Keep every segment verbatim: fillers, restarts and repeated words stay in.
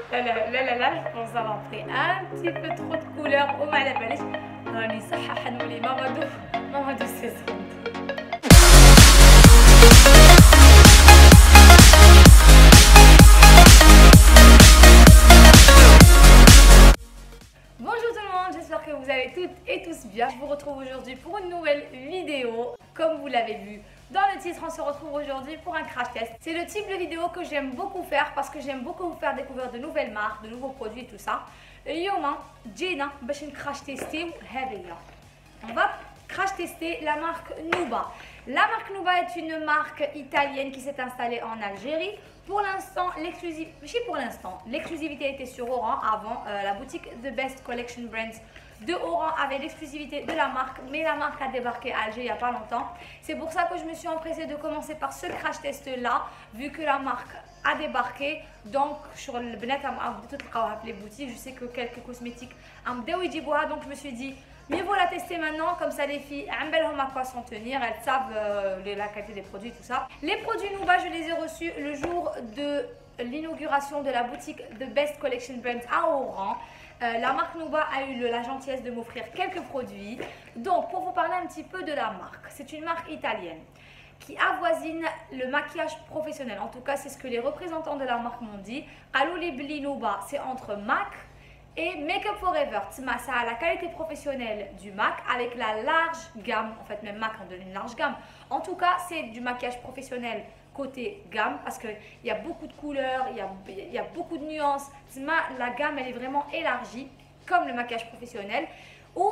لا لا لا لا لا je pense avoir pris un petit peu trop de couleur وما على باليش راني صح حنولي ماما دو ماما دو سيزون. Bonjour tout le monde, j'espère que vous allez toutes et tous bien. Je vous retrouve aujourd'hui pour une nouvelle vidéo. Comme vous l'avez vu dans le titre, on se retrouve aujourd'hui pour un crash test. C'est le type de vidéo que j'aime beaucoup faire parce que j'aime beaucoup vous faire découvrir de nouvelles marques, de nouveaux produits et tout ça. اليوم جينا باش نكراش تيستيو هذيا. On va crash tester la marque Nuba. La marque Nuba est une marque italienne qui s'est installée en Algérie. Pour l'instant, l'exclusivité, pour l'instant, l'exclusivité était sur Oran. Avant, euh, la boutique The Best Collection Brands de Oran avait l'exclusivité de la marque, mais la marque a débarqué à Alger il n'y a pas longtemps. C'est pour ça que je me suis empressée de commencer par ce crash test là, vu que la marque a débarqué. Donc sur le Benet, les boutiques, je sais que quelques cosmétiques donc je me suis dit mieux vaut la tester maintenant, comme ça les filles à quoi s'en tenir, elles savent euh, la qualité des produits, tout ça. Les produits Nuba, je les ai reçus le jour de l'inauguration de la boutique The Best Collection Brands à Oran. Euh, la marque Nuba a eu la gentillesse de m'offrir quelques produits. Donc pour vous parler un petit peu de la marque, c'est une marque italienne qui avoisine le maquillage professionnel. En tout cas, c'est ce que les représentants de la marque m'ont dit. Alouli Bli Nuba, c'est entre MAC et Makeup Forever. Ça a la qualité professionnelle du MAC avec la large gamme. En fait, même MAC en donne une large gamme. En tout cas, c'est du maquillage professionnel côté gamme parce qu'il y a beaucoup de couleurs, il y a, il y a beaucoup de nuances. La gamme, elle est vraiment élargie comme le maquillage professionnel. Ou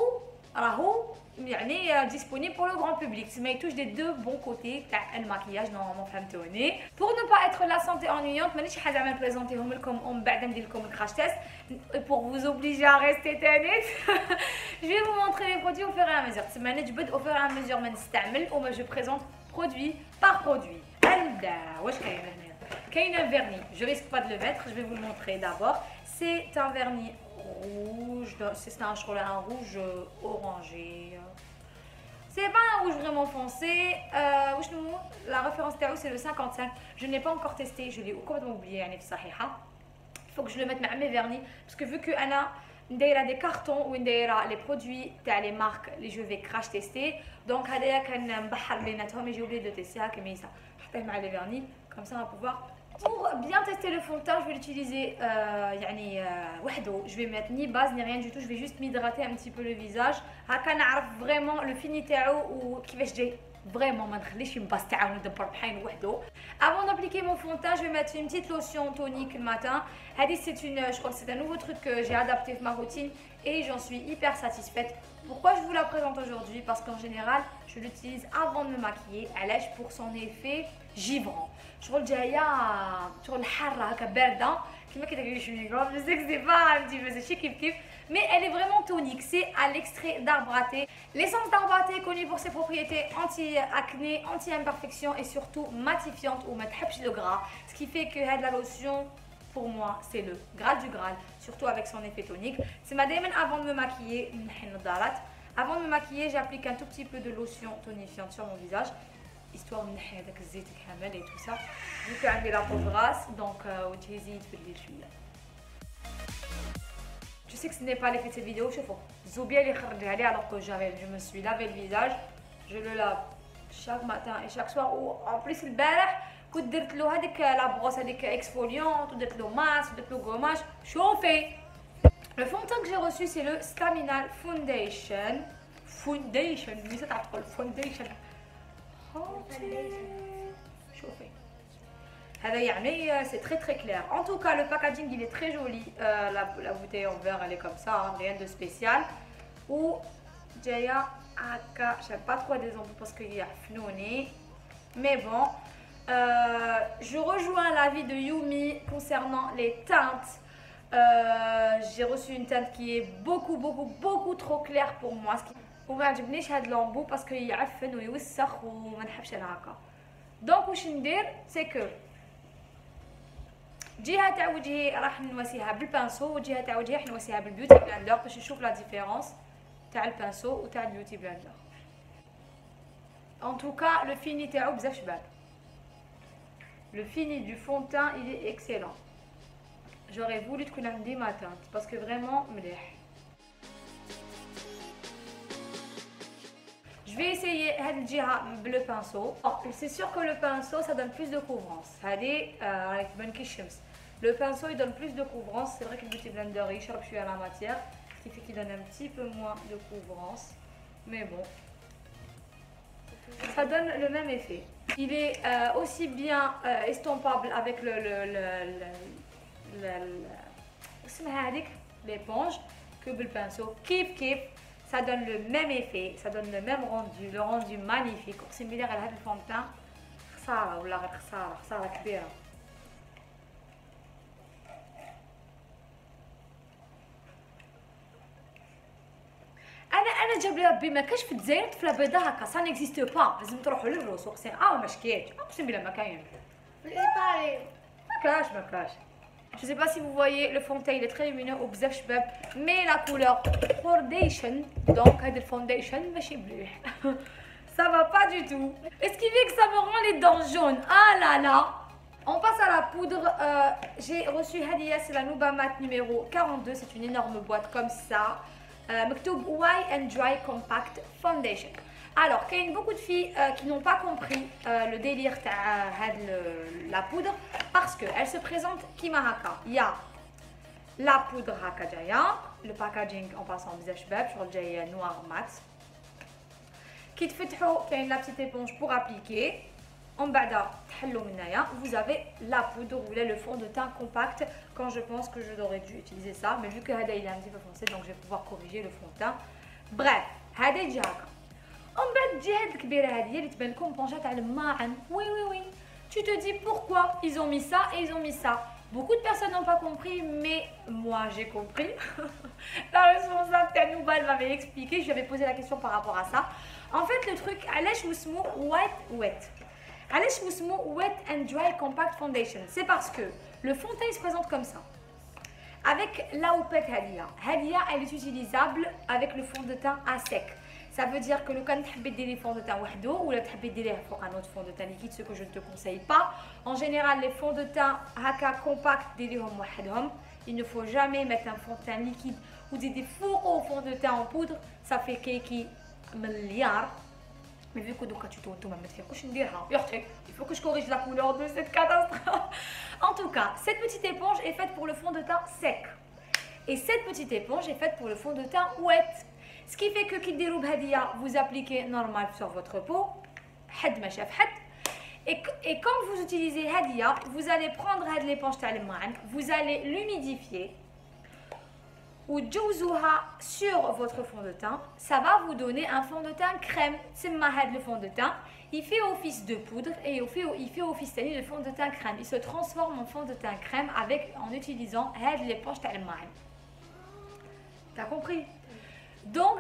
disponible pour le grand public. Il touche des deux bons côtés le maquillage normalement فهمتوني. Pour ne pas être la santé ennuyante, مانيش حاجه ما نبريزونتيهم لكم ومن بعد ندير لكم الكراش تيست. Pour vous obliger à rester تاني je vais vous montrer les produits au fur et à mesure. تسمى نجبد au fur et à mesure ما نستعمل وما je présente produit par produit. نبدا واش كاين هنا. كاين un vernis. Je risque pas de le mettre, je vais vous le montrer d'abord. C'est un vernis rouge, c'est un chocolat, un rouge orangé. C'est pas un rouge vraiment foncé. Euh, la référence Tao c'est le cinquante-cinq. Je ne l'ai pas encore testé, je l'ai complètement oublié. Il faut que je le mette avec mes vernis parce que vu que Anna a des cartons ou les produits les marques, les je vais crash tester. Donc j'ai oublié de le tester. Je vais les vernis comme ça on va pouvoir. Pour bien tester le fond de teint, je vais l'utiliser euh, يعني وحده. Je vais mettre ni base ni rien du tout, je vais juste m'hydrater un petit peu le visage. هكا نعرف vraiment le fini تاعو وكيفاش جاي. Vraiment ما نخليش ينبس تاعو ندبر بحال وحده. Avant d'appliquer mon fond de teint, je vais mettre une petite lotion tonique le matin. هذه c'est une je crois que c'est un nouveau truc que j'ai adapté à ma routine et j'en suis hyper satisfaite. Pourquoi je vous la présente aujourd'hui? Parce qu'en général, je l'utilise avant de me maquiller, علاش pour son effet givrant. شغل جايه شغل حاره هكا بارده كيما كيدير شويه غرام. Je sais que c'est pas un petit peu c'est chic kiff kiff, mais elle est vraiment tonique. C'est à l'extrait d'arbre à thé. L'essence d'arbre à thé est connue pour ses propriétés anti-acné, anti-imperfection et surtout matifiante ou ma تحبش le gras. Ce qui fait que la lotion pour moi c'est le graal du graal, surtout avec son effet tonique. C'est ma démon avant de me maquiller. Avant de me maquiller, j'applique un tout petit peu de lotion tonifiante sur mon visage. Histoire de نحي هذاك الزيت الكامل et tout ça. Vu que j'ai la peau grasse, donc وجهي يزيد في الليل شويه. Je sais que ce n'est pas l'effet de cette vidéo. شوفوا الزوبيه اللي خرجها لي alors que j'avais je me suis lavé le visage. Je le lave chaque matin et chaque soir. ou en plus البارح كنت درت له هذيك لا بروس هذيك اكسفوليونت ودرت له ماسك ودرت له غوماج. شوفي le fond de teint que j'ai reçu c'est le Staminal Foundation. Foundation mais ça تعرفوا Foundation. Chauffé. C'est très très clair. En tout cas, le packaging il est très joli. Euh, la, la bouteille en verre elle est comme ça, hein, rien de spécial. Ou Jaya Aka, je n'aime pas trop des embouts parce qu'il y a Fnouni. Mais bon, euh, je rejoins l'avis de Yumi concernant les teintes. Euh, J'ai reçu une teinte qui est beaucoup beaucoup beaucoup trop claire pour moi. وما عجبنيش هاد لامبو باسكو يعفن ويوسخ وما نحبش انا هكا. دونك واش ندير سي كو جهه تاع وجهي راح نواسيها بالبانسو وجهه تاع وجهي راح نواسيها بالبيوتي بلاندر باش نشوف لا ديفيرونس تاع البانسو وتاع البيوتي بلاندر. ان توكا لو فيني تاعو بزاف شباب. Le fini du fond de teint il est excellent. j'aurais voulu تكون عندي ma teinte parce que vraiment مليح. Je vais essayer هاد الجهة بلو pinceau. C'est sûr que le pinceau ça donne plus de couvrance. هادي راهي تبان كي الشمس. Le pinceau il donne plus de couvrance. C'est vrai que le beauty blender يشرب شوية la matière, ce qui fait qu'il donne un petit peu moins de couvrance. Mais bon, ça donne le même effet. Il est euh, aussi bien euh, estompable avec le le le le le l'éponge que le pinceau. Kif kif, ça donne le même effet, ça donne le même rendu, le rendu magnifique. اقسم بالله على هذا الفون تان خساره ولا غير خساره خساره كبيره. انا انا جاب لي ربي ما كاش في الجزائر طفله بيضاء هكا سا نيكزيست با، لازم تروحوا للروس وقسم اه ما شكيتش اقسم بالله ما كاين في ايطالي ما كاش ما كاش. Je sais pas si vous voyez, le fond de teint il est très lumineux au bzaf shbab, mais la couleur foundation, donc هاد الفونديشن ماشي مليح. Ça va pas du tout. Et ce qui fait que ça me rend les dents jaunes. Ah là là. On passe à la poudre. Euh, j'ai reçu Hadia, c'est la Nuba Matte numéro quarante-deux, c'est une énorme boîte comme ça. Euh, مكتوب Dry and Dry Compact Foundation. Alors, il y a beaucoup de filles euh, qui n'ont pas compris euh, le délire de la poudre parce qu'elle se présente kima haka. Il y a la poudre haka jaya, le packaging en passant visage bab sur le jaya noir mat. Qui te fait la petite éponge pour appliquer. En bas vous avez la poudre ou le fond de teint compact. Quand je pense que je n'aurais dû utiliser ça, mais vu que Hada il est un petit peu foncé, donc je vais pouvoir corriger le fond de teint. Bref, Hada jaka. En bas de jihad الكبيرة هذه اللي تبان لكم بونجات على الماعن. Oui oui oui. Tu te dis pourquoi ils ont mis ça et ils ont mis ça. Beaucoup de personnes n'ont pas compris, mais moi j'ai compris. La responsable Tanouba elle m'avait expliqué, je lui avais posé la question par rapport à ça. En fait le truc, علاش واسمو wet wet. علاش واسمو wet and dry compact foundation. C'est parce que le fond de teint il se présente comme ça. Avec la houppette Hadia. Hadia elle est utilisable avec le fond de teint à sec. Ça veut dire que le quand tu veux des fonds de teint wahdo ou là tu veux des pour un autre fond de teint liquide, ce que je ne te conseille pas. En général, les fonds de teint haka compact ديريهم وحدهم. Il ne faut jamais mettre un fond de teint liquide ou des fours au fond de teint en poudre, ça fait كيكي مليار. Mais vu que donc tu te retournes à mettre quelque chose نديرها يا اختي, il faut que je corrige la couleur de cette catastrophe. En tout cas, cette petite éponge est faite pour le fond de teint sec. Et cette petite éponge est faite pour le fond de teint wet. Ce qui fait que كيديروا بهدية, vous appliquez normal sur votre peau, حد ما شاف حد. Et, et quand vous utilisez Hadia, vous allez prendre l'éponge تاع الماعن, vous allez l'humidifier ou جوزوها sur votre fond de teint. Ça va vous donner un fond de teint crème. C'est هاد le fond de teint. Il fait office de poudre et il fait, il fait office de fond de teint crème. Il se transforme en fond de teint crème avec, en utilisant هاد l'éponge تاع الماعن. T'as compris? Donc,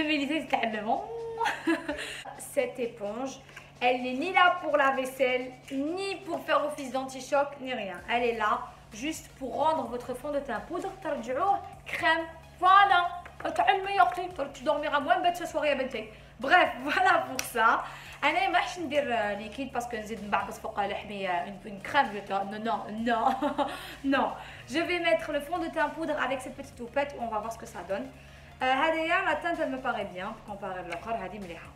cette éponge, elle n'est ni là pour la vaisselle, ni pour faire office d'anti-choc, ni rien. Elle est là juste pour rendre votre fond de teint poudre, crème, voilà. Tu dormiras moins bête ce soir, ya benti. Bref, voilà pour ça. انا ما راحش ندير ليكيد باسكو نزيد نبعبص فوق لحمي une crème. Non non non non. Je vais mettre le fond de teint poudre avec cette petite houppette où on va voir ce que ça donne. هذه la teinte elle me paraît bien comparé للاخر, هذه مليحه.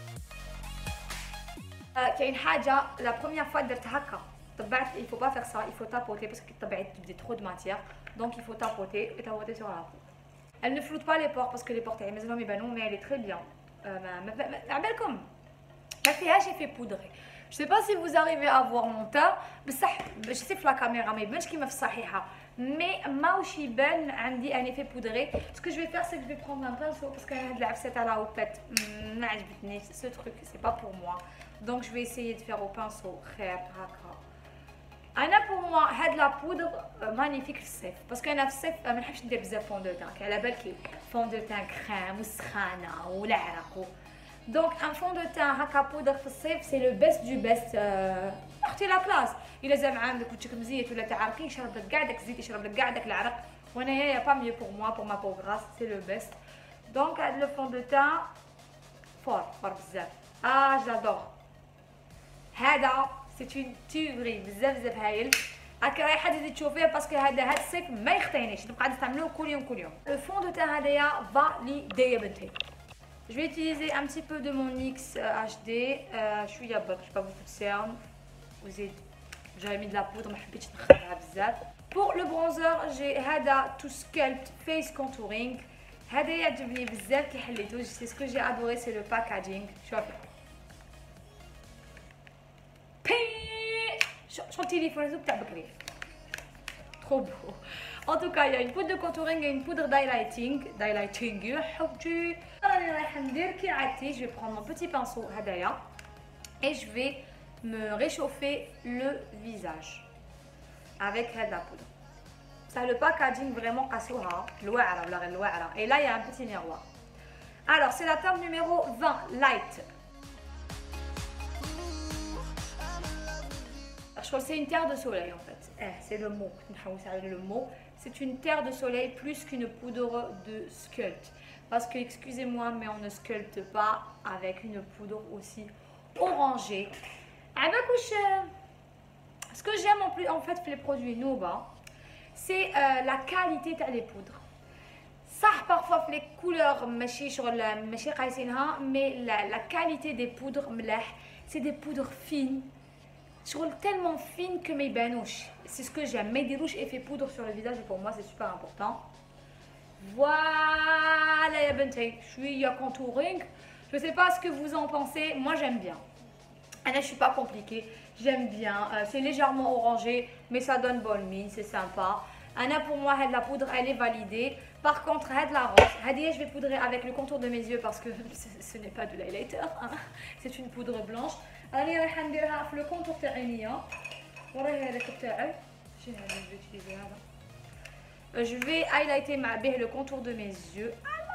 كاين حاجه la première fois درت هكا طبعت, il faut pas faire ça, il faut tapoter parce que طبعت تبدي trop de matière, donc il faut tapoter et tapoter sur la peau. Elle ne floute pas les pores parce que les pores تاعي مازالهم يبانوا, mais elle est très bien. ما بالكم ما فيهاش effet poudré. Je sais pas si vous arrivez à voir mon teint, بصح je sais في la caméra ما يبانش كيما في الصحيحه, mais ماوش يبان عندي un effet poudré. Ce que je vais faire c'est que je vais prendre un pinceau parce que هاد العفسه تاع la houppette ما عجبتنيش, ce truc c'est pas pour moi, donc je vais essayer de faire au pinceau خير هكا. انا pour moi هاد la poudre magnifique في الصيف, parce que انا في الصيف ما نحبش ندير بزاف فون دو تان, كي على بالك فون دو تان كريم والسخانه والعرق. Donc un fond de teint هكا poudre في الصيف c'est le best du best. اختي لا كلاس, الا زعم عندك وجهك مزيت ولا تعرقي يشرب لك كاع داك الزيت, يشرب لك كاع داك العرق, وانايا يا با mieux pour moi, pour ma peau grasse, c'est le best. Donc هاد le fond de teint fort fort بزاف. ah j'adore. هذا c'est une tuerie بزاف بزاف هايل. هكا رايحه تزيد تشوفيه باسكو هذا هذا الصيف ما يخطينيش نبقى نستعملوه كل يوم كل يوم. لو فون دو تان هذايا فاليدي يا بنتي. Je vais utiliser un petit peu de mon N Y X H D. Euh, شويه برك باش با بوكو دو سيرم وزيد j'avais mis de la poudre ما حبيتش نخرجها بزاف. Pour le bronzer j'ai هذا to sculpt face contouring. هذا يعجبني بزاف كي حليته. C'est ce que j'ai adoré, c'est le packaging. شوفي شو التليفون تاع بكري trop beau. En tout cas, il y a une poudre de contouring et une poudre d'highlighting. D'highlighting, يا حبتي. راني رايحه ندير كي عادتي. Je vais prendre mon petit pinceau هدايا et je vais me réchauffer le visage avec هاد la poudre. Ça le packaging vraiment قاسوها الواعره ولا غير الواعره. Et là, il y a un petit miroir. Alors, c'est la teinte numéro vingt, light. C'est une terre de soleil en fait. Eh, c'est le mot. Le mot. C'est une terre de soleil plus qu'une poudre de sculpt. Parce que, excusez-moi, mais on ne sculpte pas avec une poudre aussi orangée. Ce que j'aime en, plus, en fait les produits Nova, c'est euh, la qualité des poudres. Ça, parfois, les couleurs, mais la, la qualité des poudres, c'est des poudres fines. Tellement fine que mes banouches. C'est ce que j'aime. Mes dérouches effet poudre sur le visage et pour moi c'est super important. Voilà ya benti. Je suis à contouring. Je sais pas ce que vous en pensez. Moi j'aime bien. Là je suis pas compliquée. J'aime bien. Euh, c'est légèrement orangé mais ça donne bonne mine. C'est sympa. Anna pour moi la poudre elle est validée. Par contre la rose. Hadia je vais poudrer avec le contour de mes yeux parce que ce n'est pas de l'highlighter. Hein. C'est une poudre blanche. راني رايحه نديرها في لو كونتور تاع عينيا وراهي هذاك تاعي شي هذا جو utiliser هذا. Je vais highlighter مع به le contour de mes yeux.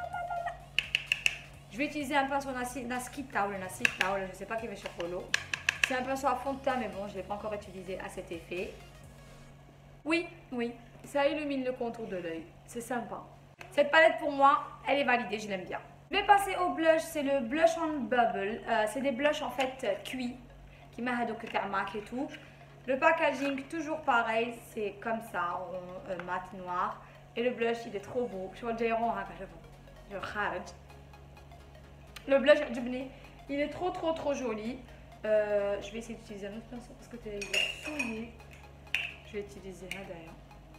Je vais utiliser un pinceau Nascita ou le Nascita ou je sais pas كيفاش يقولوا. C'est un pinceau à fond de teint mais bon je l'ai pas encore utilisé à cet effet. Oui, oui, ça illumine le contour de l'œil. C'est sympa. Cette palette pour moi, elle est validée, je l'aime bien. Je vais passer au blush, c'est le blush on bubble. Euh, c'est des blushs en fait cuits qui m'a que et tout. Le packaging toujours pareil, c'est comme ça en euh, mat noir. Et le blush il est trop beau. Je vois déjà rond je kharaj. Le blush il est trop trop trop joli. Euh, je vais essayer d'utiliser un autre pinceau parce que tu es souillé. Je vais utiliser un d'ailleurs.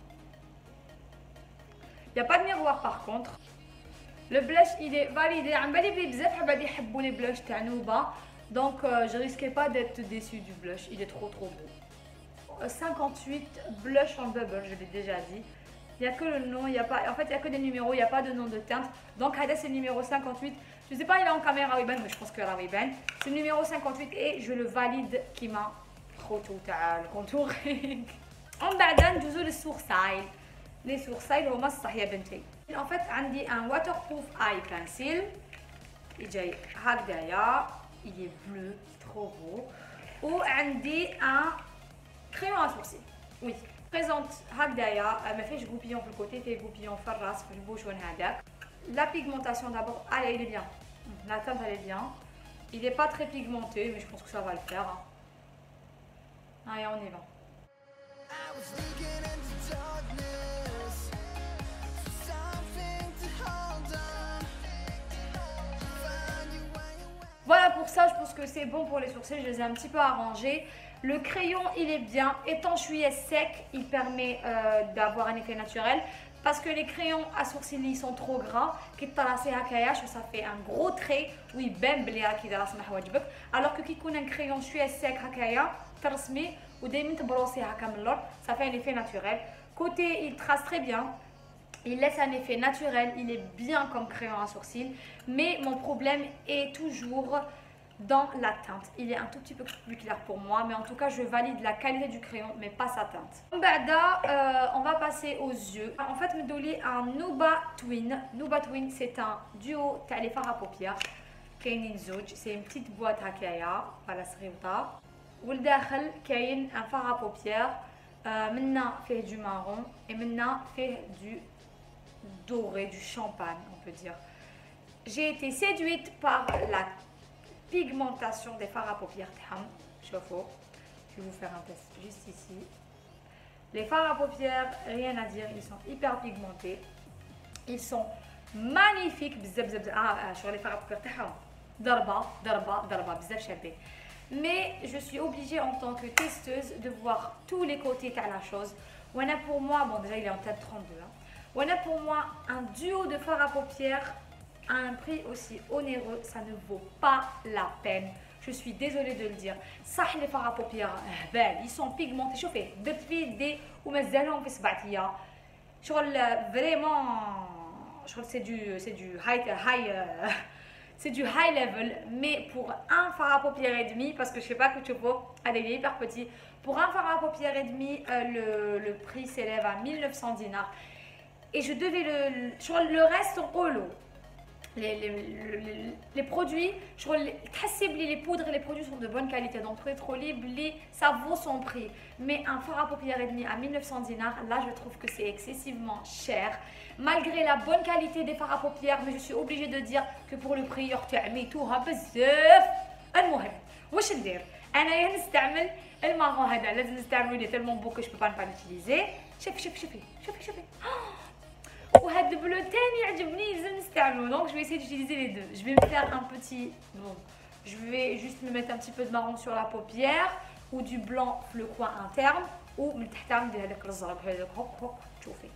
Il n'y a pas de miroir par contre. Le blush il est validé. Les blushs donc euh, je risquais pas d'être déçue du blush. Il est trop trop beau. cinquante-huit blush en bubble, je l'ai déjà dit. Il n'y a que le nom, il y a pas. En fait il y a que des numéros, il n'y a pas de nom de teinte. Donc c'est le numéro cinquante-huit. Je sais pas il est en caméra Ray-Ban mais je pense que la Ray-Ban. C'est le numéro cinquante-huit et je le valide qui m'a trop tout le contouring. On va ندوزو للسورسايل. Les sourcils هما الصح يا بنتي. En fait عندي un waterproof eye pencil. Il جاي هكذايا. Il est bleu, trop beau. وعندي un crayon à sourcils. Oui. Présente هكذايا ما فيهش goupillon في الكوتي فيه goupillon في الراس في البوشون هذاك. La pigmentation d'abord. Allez il est bien. La teinte elle est bien. Il n'est pas très pigmenté mais je pense que ça va le faire. Allez on y va. Voilà pour ça, je pense que c'est bon pour les sourcils, je les ai un petit peu arrangés. Le crayon, il est bien, étanchouillé sec, il permet euh, d'avoir un effet naturel. Parce que les crayons à sourcils, ils sont trop gras. Ça fait un gros trait, oui, ben alors que qui connaît un crayon chouïa sec, ou des minutes brossées ça fait un effet naturel. Côté, il trace très bien. Il laisse un effet naturel, il est bien comme crayon à sourcils, mais mon problème est toujours dans la teinte. Il est un tout petit peu plus clair pour moi, mais en tout cas je valide la qualité du crayon, mais pas sa teinte. Euh, on va passer aux yeux. En fait, me donner un Nuba Twin. Nuba Twin, c'est un duo تاع les fards à paupières. كاينين زوج. C'est une petite boîte هكايا. Voilà, صغيرة. والداخل كاين un fard à paupières. منا فيه du marron et منا فيه du doré, du champagne on peut dire. J'ai été séduite par la pigmentation des fards à paupières. Je vais vous faire un test juste ici. Les fards à paupières, rien à dire, ils sont hyper pigmentés. Ils sont magnifiques. بزاف بزاف ah sur les fards à paupières تاعهم ضربة ضربة ضربة بزاف شابين. Mais je suis obligée en tant que testeuse de voir tous les côtés de la chose. On a pour moi, bon déjà il est en tête trente-deux. Hein. On a pour moi un duo de fards à paupières à un prix aussi onéreux, ça ne vaut pas la peine. Je suis désolée de le dire. Ça, les fards à paupières, ils sont pigmentés. Chauffez, depuis des ou mes zélons في سبعتية. Vraiment, je crois que c'est du, c'est du high, high, euh, c'est du high level. Mais pour un fard à paupières et demi, parce que je sais pas que tu vois, elle est hyper petit. Pour un fard à paupières et demi, euh, le, le prix s'élève à mille neuf cents dinars. Et je devais le, le, le reste en holo. Les, les, les, les produits, je les, les poudres et les produits sont de bonne qualité, donc trop libre, ça vaut son prix. Mais un fard à paupières et demi à mille neuf cents dinars, là je trouve que c'est excessivement cher. Malgré la bonne qualité des fards à paupières, mais je suis obligée de dire que pour le prix, تعميتوها بزاف. المهم واش ندير انا نستعمل المارون هذا لازم نستعمله لي tellement beau que je peux pas ne pas l'utiliser. شوفي شوفي شوفي شوفي شوفي وهذا البلو تاني يعجبني لازم نستعمله. Donc je vais essayer d'utiliser les deux. Je vais me faire un petit bon, je vais juste me mettre un petit peu de marron sur la paupière ou du blanc le coin interne ou من تحت ندير هذاك الزرق هذاك هوك هوك شوفي.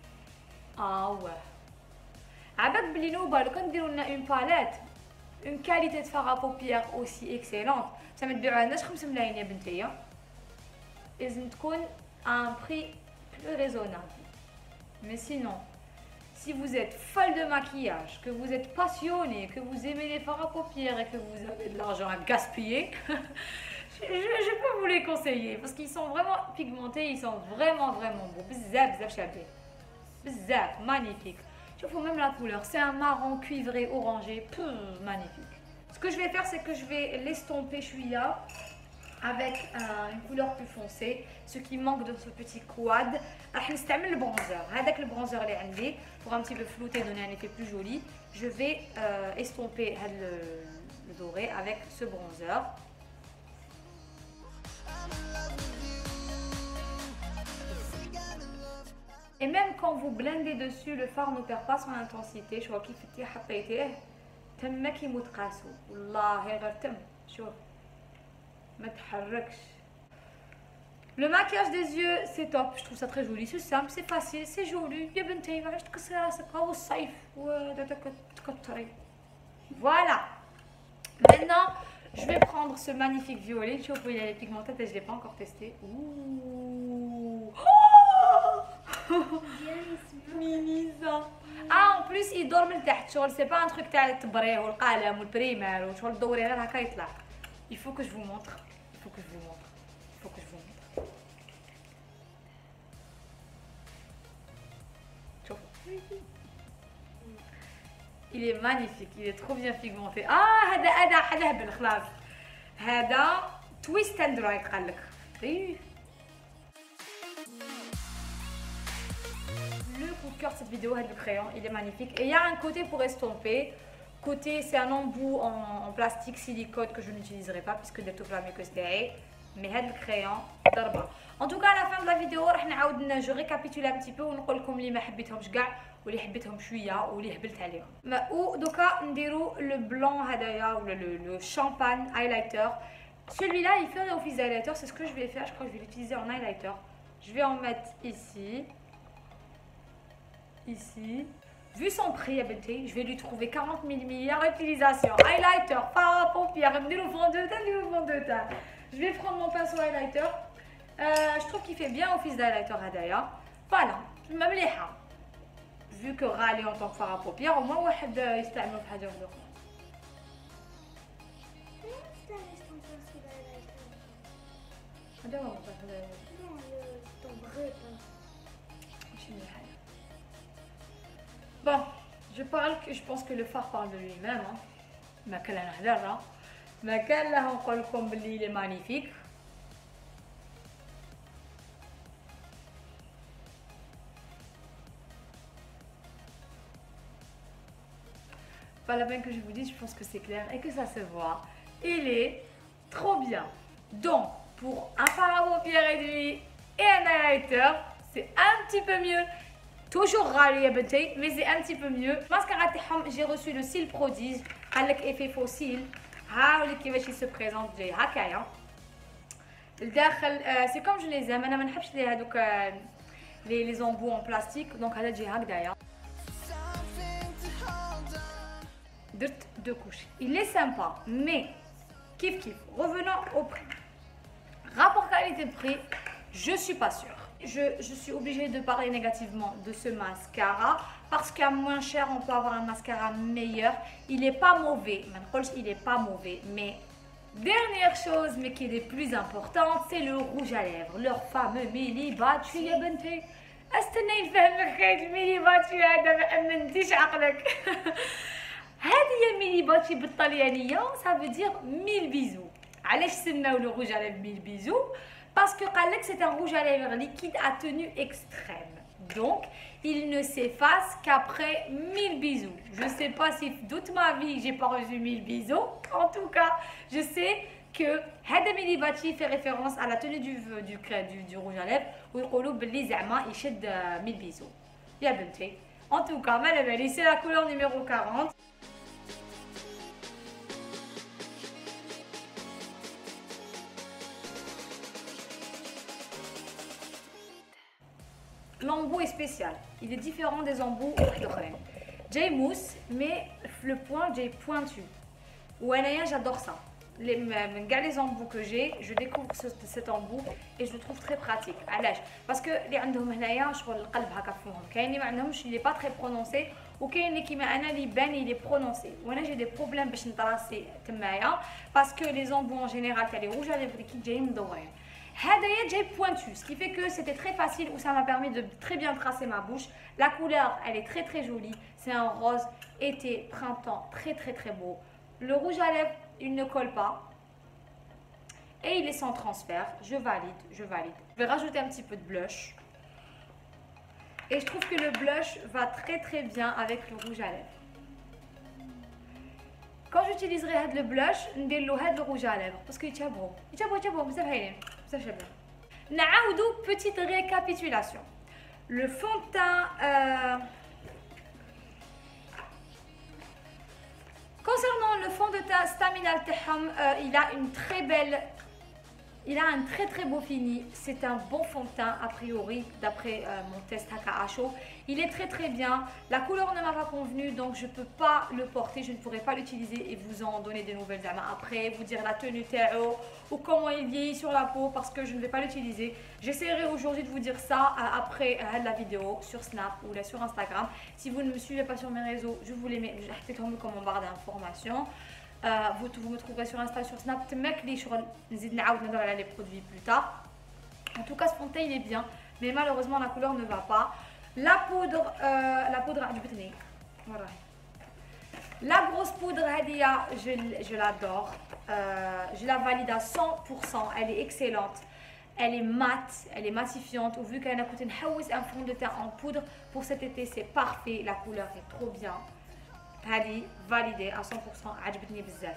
اه واه عباك بلي نوبه لو كان نديروا لنا اون باليت اون كاليتي دو فار ا بوبيير اوسي اكسيلونت تما تبيعوها لناش خمس ملايين يا بنتيا لازم تكون ان بري بلو ريزونابل. Mais sinon, si vous êtes folle de maquillage, que vous êtes passionné, que vous aimez les fards à paupières et que vous avez de l'argent à gaspiller, je, je, je peux vous les conseiller parce qu'ils sont vraiment pigmentés, ils sont vraiment vraiment beaux. Bzaf, bzaf chabé. Bzaf, magnifique. Je vous même la couleur, c'est un marron cuivré orangé, Pouh, magnifique. Ce que je vais faire, c'est que je vais l'estomper chouïa avec euh, une couleur plus foncée, ce qui manque de ce petit quad. راح نستعمل le bronzer. هذاك le bronzer اللي عندي pour un petit peu flouter, donner un effet plus joli. Je vais euh, estomper le, le doré avec ce bronzer. Et même quand vous blendez dessus, le fard ne perd pas son intensité. Je vois qu'il fait حطيتيه تما كيموت قاسو والله غير تم شوف ما تحركش. Le maquillage des yeux, c'est top, je trouve ça très joli, c'est simple, c'est facile, c'est joli. يا بنتي معليش تكسري راسك هو الصيف وهذا تكتري. Voilà. Maintenant, je vais prendre ce magnifique violet. Tu vois, il y a les pigmentés et je ne l'ai pas encore testé. Ouh. Mimi ça. Ah, en plus, il dort من تحت. شغل c'est pas un truc تاع التبريع والقلم والبريمر وشغل تدوري غير هكا يطلع. Il faut que je vous montre. Il faut que je vous montre. Il faut que je vous montre. Il est magnifique, il est trop bien pigmenté. Ah, هذا هذا هذا هبل خلاص. هذا twist and dry قال لك. Le coup de cœur de cette vidéo, le crayon, il est magnifique. Et il y a un côté pour estomper. Côté, c'est un embout en, en plastique silicone que je n'utiliserai pas puisque des tout flammé que c'est. Mais le crayon, ضربة. En tout cas, à la fin de la vidéo, راح نعاود je récapitule un petit peu ونقول لكم اللي ما حبيتهمش كاع واللي حبيتهم شويه واللي هبلت عليهم. ودوكا نديرو le blanc هدايا ولا le, le champagne highlighter. Celui-là, il fait office highlighter, c'est ce que je vais faire. Je crois que je vais l'utiliser en highlighter. Je vais en mettre ici. Ici. Vu son prix, je vais lui trouver quarante mille milliards d'utilisations. Highlighter, fard à paupières, نديرو fond de teint, نديرو fond de teint. Je vais prendre mon pinceau highlighter. Euh, je trouve qu'il fait bien office d'highlighter هدايا. Voilà, ممليحة. Vu que غالي en tant que fard à paupières, au moins واحد يستعملو في حاجة وحدة أخرى. هذا هو هذا Bon, je parle que je pense que le phare parle de lui-même. Hein. ما كان لها هدرة. ما كان لها نقول لكم باللي il est magnifique. Pas la peine que je vous dise, je pense que c'est clair et que ça se voit. Il est trop bien. Donc, pour un fard à paupières réduit, et un highlighter. C'est un petit peu mieux. Toujours râle, mais c'est un petit peu mieux. Mascara تاعهم, j'ai reçu le cil prodige. avec effet fossile. هاولي كيفاش il se présente جاي هكايا. الداخل c'est comme je les aime. انا ما نحبش لي هذوك les les embouts en plastique. donc هذا جاي هكذايا. درت deux couches. Il est sympa, mais kiff kiff. Revenons au prix. Rapport qualité-prix, je suis pas sûre. Je, je suis obligée de parler négativement de ce mascara parce qu'à moins cher on peut avoir un mascara meilleur. Il n'est pas mauvais, il n'est pas mauvais, mais dernière chose, mais qui est les plus importantes, c'est le rouge à lèvres, leur fameux Mili Batchi يا بنتي. استنى نفهمك خير الميلي باتشي هذا ما امنتيش عقلك. هذه هي ميلي باتشي بالطليانيه، ça veut dire mille bisous. علاش سماو le rouge à lèvres mille bisous? Parce que c'est un rouge à lèvres liquide à tenue extrême. Donc, il ne s'efface qu'après mille bisous. Je ne sais pas si toute ma vie, j'ai pas reçu mille bisous. En tout cas, je sais que Hada Mili Batchi fait référence à la tenue du, du, du, du rouge à lèvres. Où il y a mille bisous. Ya benti. En tout cas, c'est la couleur numéro quarante. L'embout est spécial, il est différent des embouts autres. J'ai mousse, mais le point j'ai pointu. Ou j'adore ça. Les, les embouts que j'ai, je découvre ce, cet embout et je le trouve très pratique. Parce que les عندهم هنايا شغل القلب هكا فيهم. كاين اللي ما عندهمش il est pas très prononcé وكاين اللي كيما انا اللي بان il est prononcé. وانا j'ai des problèmes باش نطراسي تمايا parce que les embouts en général تاع les rouges à lèvres qui جايين مدورين. Hadaya j'ai pointu, ce qui fait que c'était très facile où ça m'a permis de très bien tracer ma bouche. La couleur, elle est très très jolie. C'est un rose été, printemps, très très très beau. Le rouge à lèvres, il ne colle pas. Et il est sans transfert. Je valide, je valide. Je vais rajouter un petit peu de blush. Et je trouve que le blush va très très bien avec le rouge à lèvres. Quand j'utiliserai le blush, je vais le rouge à lèvres. Parce qu'il est beau. Il est beau, il est beau, vous savez. Naoudou, petite récapitulation. Le fond de teint. Euh... Concernant le fond de teint Stamina Teham, euh, il a une très belle. Il a un très très beau fini. C'est un bon fond de teint a priori, d'après euh, mon test Haka à chaud. Il est très très bien. La couleur ne m'a pas convenu, donc je ne peux pas le porter. Je ne pourrai pas l'utiliser et vous en donner des nouvelles après, vous dire la tenue Théo ou comment il vieillit sur la peau parce que je ne vais pas l'utiliser. J'essaierai aujourd'hui de vous dire ça euh, après euh, la vidéo sur Snap ou là sur Instagram. Si vous ne me suivez pas sur mes réseaux, je vous les mets comme en barre d'informations. Euh, vous, vous me trouverez sur Insta, sur Snap, les produits plus tard. En tout cas, ce fond de teint il est bien, mais malheureusement la couleur ne va pas. La poudre, euh, la poudre voilà. La grosse poudre Hadia, je, je l'adore. Euh, je la valide à cent pour cent. Elle est excellente. Elle est mate, elle est matifiante. Vu qu'elle a coûté un fond de teint en poudre pour cet été, c'est parfait. La couleur est trop bien. هذه validé à cent pour cent. عجبتني بزاف.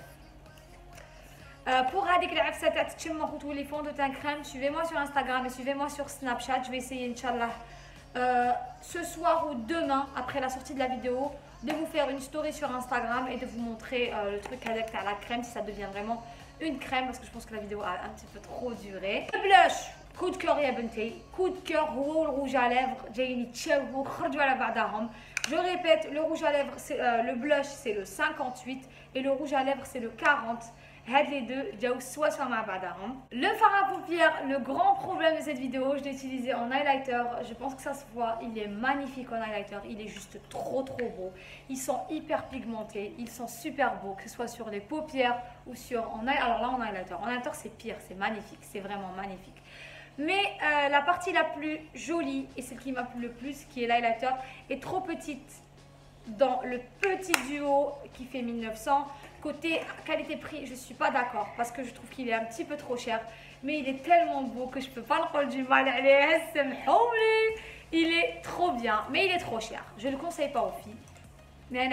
Pour هذيك العفسه تاع تتشمخ وتولي fond de teint crème, suivez-moi sur Instagram et suivez-moi sur Snapchat. Je vais essayer Inch'Allah euh, ce soir ou demain après la sortie de la vidéo de vous faire une story sur Instagram et de vous montrer euh, le truc avec la crème si ça devient vraiment une crème parce que je pense que la vidéo a un petit peu trop duré. Le blush, coup de cœur يا بنتي, coup de cœur هو الروج à lèvres جايين يتشابهوا خرجوا على بعضهم. Je répète, le rouge à lèvres, euh, le blush c'est le cinquante-huit et le rouge à lèvres c'est le quarante. Les deux, le fard à paupières, le grand problème de cette vidéo, je l'ai utilisé en highlighter. Je pense que ça se voit, il est magnifique en highlighter, il est juste trop trop beau. Ils sont hyper pigmentés, ils sont super beaux, que ce soit sur les paupières ou sur en highlighter. Alors là en highlighter, en highlighter c'est pire, c'est magnifique, c'est vraiment magnifique. Mais euh, la partie la plus jolie et celle qui m'a plu le plus, qui est l'highlighter, est trop petite dans le petit duo qui fait mille neuf cents. Côté qualité-prix, je ne suis pas d'accord parce que je trouve qu'il est un petit peu trop cher. Mais il est tellement beau que je ne peux pas le rendre du mal. Il est trop bien, mais il est trop cher. Je ne le conseille pas aux filles. Mais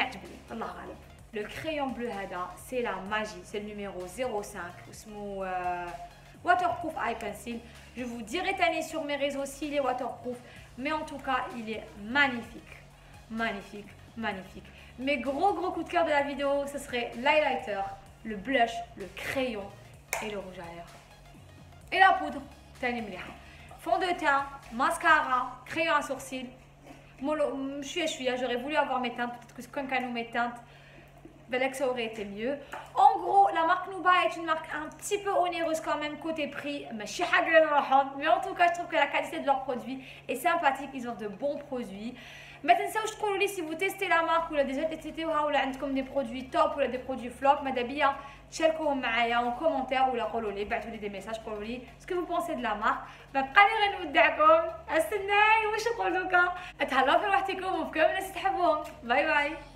le crayon bleu Hada, c'est la magie. C'est le numéro zéro cinq. waterproof eye pencil. Je vous dirai tanné sur mes réseaux s'il est waterproof, mais en tout cas il est magnifique, magnifique, magnifique. Mes gros gros coups de cœur de la vidéo, ce serait l'highlighter, le blush, le crayon et le rouge à lèvres. Et la poudre, tanné mliha. Fond de teint, mascara, crayon à sourcils. Je suis, je suis, j'aurais voulu avoir mes teintes, peut-être que quand on mes teintes, ben ça aurait été mieux. En gros, la marque Nuba est une marque un petit peu onéreuse quand même côté prix, mais en tout cas, je trouve que la qualité de leurs produits est sympathique, ils ont de bons produits. ما تنساوش تقولوا لي si vous testez la marque ولا déjà تستيوها ولا عندكم des produits top ولا des produits flop ماذا بيا تشاركوهم معايا en commentaire ولا قولوا لي بعثوا لي des messages قولوا لي ce que vous pensez de la marque. ما بقى لي غير نودعكم استناي واش نقول لكم تهلاو في روحتكم وفي كامل الناس تحبوهم. باي باي.